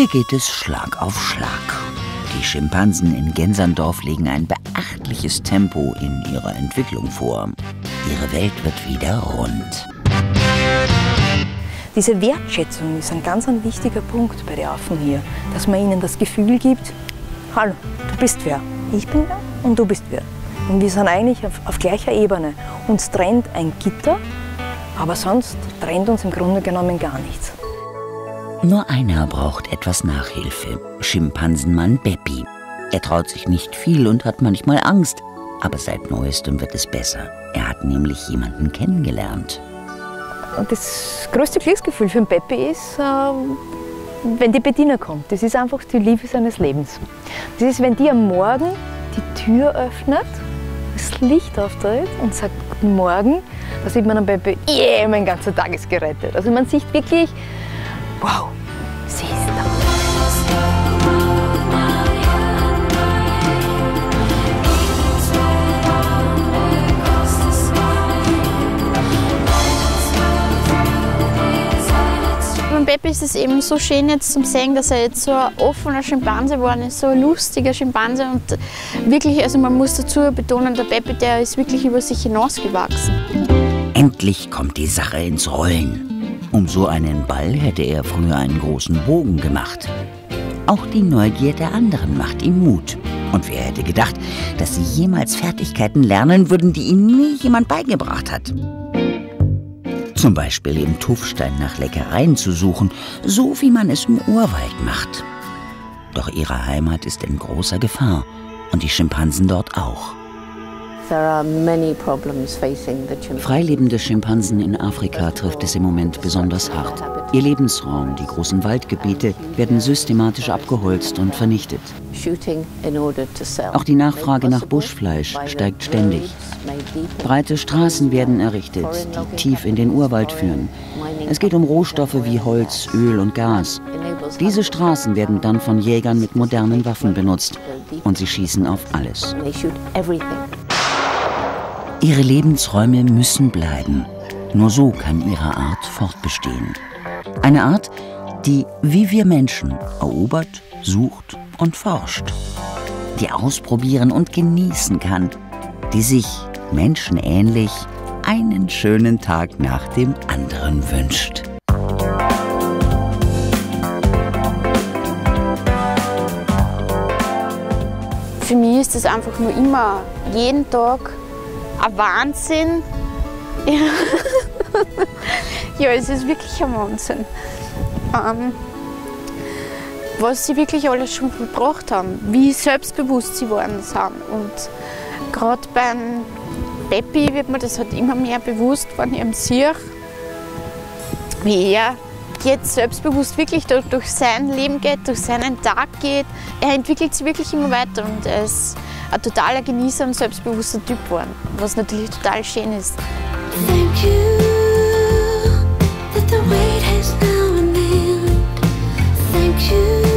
geht es Schlag auf Schlag. Die Schimpansen in Genserndorf legen ein beachtliches Tempo in ihrer Entwicklung vor. Ihre Welt wird wieder rund. Diese Wertschätzung ist ein ganz wichtiger Punkt bei den Affen hier, dass man ihnen das Gefühl gibt, hallo, du bist wer, ich bin wer und du bist wer. Und wir sind eigentlich auf gleicher Ebene. Uns trennt ein Gitter, aber sonst trennt uns im Grunde genommen gar nichts. Nur einer braucht etwas Nachhilfe, Schimpansenmann Beppi. Er traut sich nicht viel und hat manchmal Angst, aber seit Neuestem wird es besser. Er hat nämlich jemanden kennengelernt. Und das größte Glücksgefühl für den Beppi ist, wenn die Bettina kommt. Das ist einfach die Liebe seines Lebens. Das ist, wenn die am Morgen die Tür öffnet, das Licht auftritt und sagt Guten Morgen, da sieht man am Beppi, yeah, mein ganzer Tag ist gerettet. Also man sieht wirklich, wow, sie ist da. Beim Beppi ist es eben so schön jetzt zum sehen, dass er jetzt so ein offener Schimpanse geworden ist, so ein lustiger Schimpanse und wirklich, also man muss dazu betonen, der Beppi, der ist wirklich über sich hinausgewachsen. Endlich kommt die Sache ins Rollen. Um so einen Ball hätte er früher einen großen Bogen gemacht. Auch die Neugier der anderen macht ihm Mut. Und wer hätte gedacht, dass sie jemals Fertigkeiten lernen würden, die ihnen nie jemand beigebracht hat. Zum Beispiel im Tuffstein nach Leckereien zu suchen, so wie man es im Urwald macht. Doch ihre Heimat ist in großer Gefahr und die Schimpansen dort auch. Freilebende Schimpansen in Afrika trifft es im Moment besonders hart. Ihr Lebensraum, die großen Waldgebiete, werden systematisch abgeholzt und vernichtet. Auch die Nachfrage nach Buschfleisch steigt ständig. Breite Straßen werden errichtet, die tief in den Urwald führen. Es geht um Rohstoffe wie Holz, Öl und Gas. Diese Straßen werden dann von Jägern mit modernen Waffen benutzt und sie schießen auf alles. Ihre Lebensräume müssen bleiben. Nur so kann ihre Art fortbestehen. Eine Art, die, wie wir Menschen, erobert, sucht und forscht. Die ausprobieren und genießen kann. Die sich, menschenähnlich, einen schönen Tag nach dem anderen wünscht. Für mich ist es einfach nur immer, jeden Tag, ein Wahnsinn. Ja, es ist wirklich ein Wahnsinn. Was sie wirklich alles schon gebracht haben, wie selbstbewusst sie geworden sind. Und gerade beim Beppi wird mir das halt immer mehr bewusst, wenn ich ihn sehe, wie er jetzt selbstbewusst wirklich durch sein Leben geht, durch seinen Tag geht. Er entwickelt sich wirklich immer weiter und er ist ein totaler Genießer und selbstbewusster Typ geworden, was natürlich total schön ist. Thank you that the wait has now an end. Thank you.